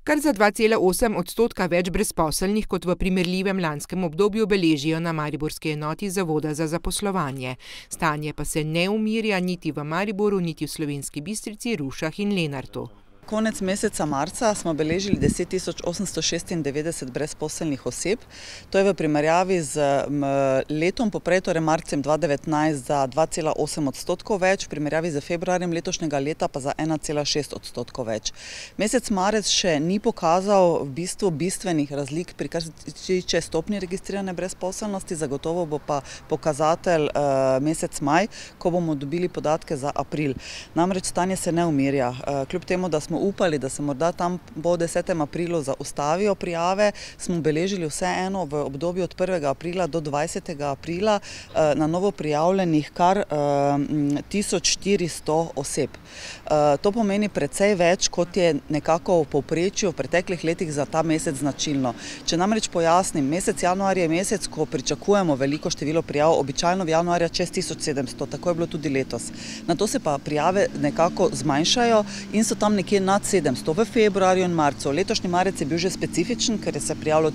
Kar za 2,8% več brezposelnih kot v primerljivem lanskem obdobju beležijo na mariborski enoti Zavoda za zaposlovanje. Stanje pa se ne umirja niti v Mariboru, niti v Slovenski Bistrici, Rušah in Lenartu. Konec meseca marca smo beležili 10.896 brezposelnih oseb. To je v primerjavi z letom poprej, torej marcem 2019, za 2,8% več, v primerjavi z februarjem letošnjega leta pa za 1,6% več. Mesec marec še ni pokazal v bistvu bistvenih razlik pri kar se tiče stopnje registrirane brezposelnosti, zagotovo bo pa pokazatelj mesec maj, ko bomo dobili podatke za april. Namreč stanje se ne umirja. Kljub temu, da smo upali, da se morda tam po 10. aprilu zaustavijo prijave, smo beležili vseeno v obdobju od 1. aprila do 20. aprila na novo prijavljenih kar 1400 oseb. To pomeni precej več, kot je nekako v povprečju v preteklih letih za ta mesec značilno. Če namreč pojasnim, mesec januar je mesec, ko pričakujemo veliko število prijav, običajno v januarja čez 1700, tako je bilo tudi letos. Nato se pa prijave nekako zmanjšajo in so tam nekje nad 700 v februarju in marcu. Letošnji marec je bil že specifičen, ker je se prijavilo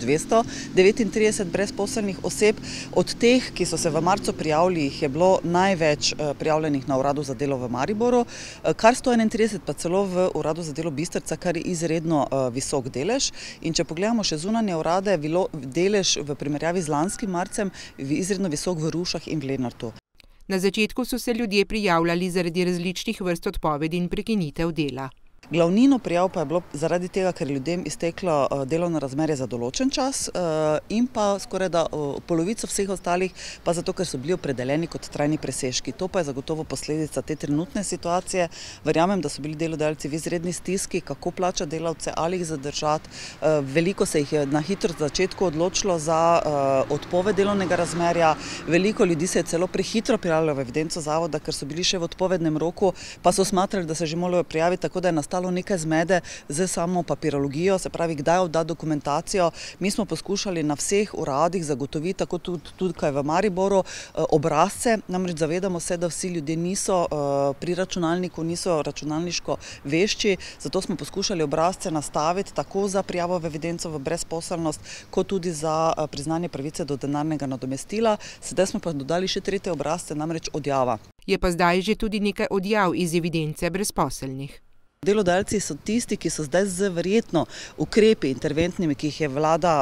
1239 brezposelnih oseb. Od teh, ki so se v marcu prijavili, jih je bilo največ prijavljenih na Uradu za delo v Mariboru, kar 131 pa celo v Uradu za delo Bistrica, kar je izredno visok delež. In če pogledamo še zunanje urade, je bilo delež v primerjavi z lanskim marcem izredno visok v Rušah in v Lenartu. Na začetku so se ljudje prijavljali zaradi različnih vrst odpovedi in prekinitev dela. Glavnino prijav pa je bilo zaradi tega, ker je ljudem izteklo delovno razmerje za določen čas in pa skoraj da polovico vseh ostalih pa zato, ker so bili opredeljeni kot trajni presežki. To pa je zagotovo posledica te trenutne situacije. Verjamem, da so bili delodajalci v izredni stiski, kako plačati delavce, ali jih zadržati. Veliko se jih je na hitro začetku odločilo za odpoved delovnega razmerja. Veliko ljudi se je celo prehitro prijavilo v evidenco zavoda, ker so bili še v odpovednem roku, pa so smatrali, da se že morajo prijaviti, tako da je nastalo nekaj zmede z samo papirologijo, se pravi, kdaj oddati dokumentacijo. Mi smo poskušali na vseh uradih zagotoviti, tako tudi tukaj v Mariboru, obrazce. Namreč zavedamo se, da vsi ljudje niso pri računalniku, niso računalniško vešči, zato smo poskušali obrazce nastaviti tako za prijavo v evidenco v brezposelnost, kot tudi za priznanje pravice do denarnega nadomestila. Sedaj smo pa dodali še tretje obrazce, namreč odjava. Je pa zdaj že tudi nekaj odjav iz evidence brezposelnih. Delodajalci so tisti, ki so zdaj z verjetno ukrepi interventnimi, ki jih je vlada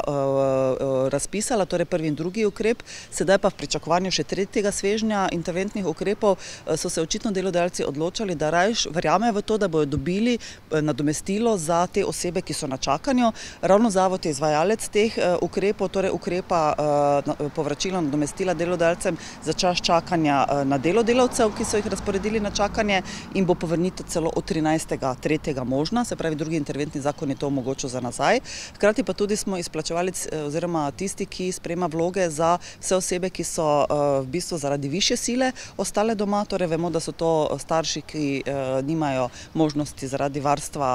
razpisala, torej prvi in drugi ukrep, sedaj pa v pričakovanju še tretjega svežnja interventnih ukrepov, so se očitno delodajalci odločali, da rajš verjamejo v to, da bodo dobili nadomestilo za te osebe, ki so na čakanju. Ravno zavod je izvajalec teh ukrepov, torej ukrepa povračila nadomestila delodajalcem za čas čakanja na delo delavcev, ki so jih razporedili na čakanje, in bo povrnitev celo od 13.3. možna, se pravi, drugi interventni zakon je to omogočil za nazaj. Hkrati pa tudi smo izplačevali oziroma tisti, ki sprejema vloge za vse osebe, ki so v bistvu zaradi višje sile ostale doma, torej vemo, da so to starši, ki nimajo možnosti zaradi varstva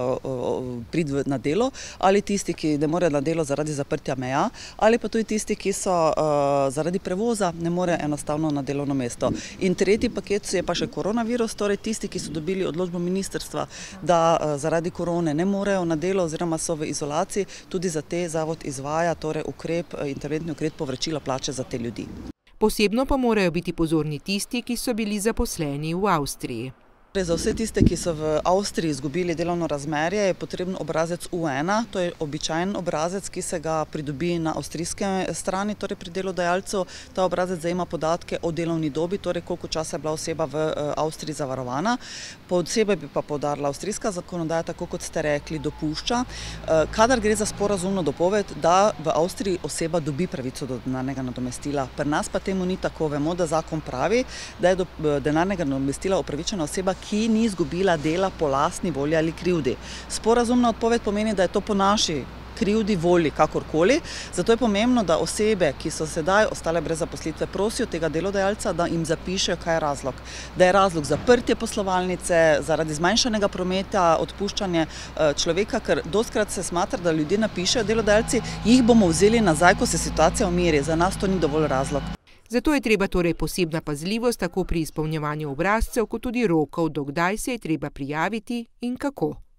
priti na delo, ali tisti, ki ne morejo na delo zaradi zaprtja meja, ali pa tudi tisti, ki so zaradi prevoza ne morejo enostavno na delovno mesto. In tretji paket je pa še koronavirus, torej tisti, ki so dobili odločbo ministrstva, da zaradi korone ne morejo na delo oziroma so v izolaciji, tudi za te zavod izvaja torej interventni ukrep povračila plače za te ljudi. Posebno pa morajo biti pozorni tisti, ki so bili zaposleni v Avstriji. Za vse tiste, ki so v Avstriji izgubili delovno razmerje, je potreben obrazec U1, to je običajen obrazec, ki se ga pridobi na avstrijske strani, torej pri delodajalcu. Ta obrazec zajema podatke o delovni dobi, torej koliko časa je bila oseba v Avstriji zavarovana. Posebej bi pa poudarila, avstrijska zakonodaja, tako kot ste rekli, dopušča, kadar gre za sporazumno dopoved, da v Avstriji oseba dobi pravico do denarnega nadomestila. Pri nas pa temu ni tako. Vemo, da zakon pravi, da je do denarnega nadomestila upravičena oseba, ki ni izgubila dela po lastni volji ali krivdi. Sporazumna odpoved pomeni, da je to po naši krivdi, volji, kakorkoli. Zato je pomembno, da osebe, ki so sedaj ostale brez zaposlitve, prosijo tega delodajalca, da jim zapišejo, kaj je razlog. Da je razlog zaprtje poslovalnice, zaradi zmanjšanega prometa, odpuščanje človeka, ker dostikrat se smatra, da ljudje napišejo delodajalci, jih bomo vzeli nazaj, ko se situacija umiri. Za nas to ni dovolj razlog. Zato je treba torej posebna pazljivost tako pri izpolnjevanju obrazcev, kot tudi rokov, do kdaj se je treba prijaviti in kako.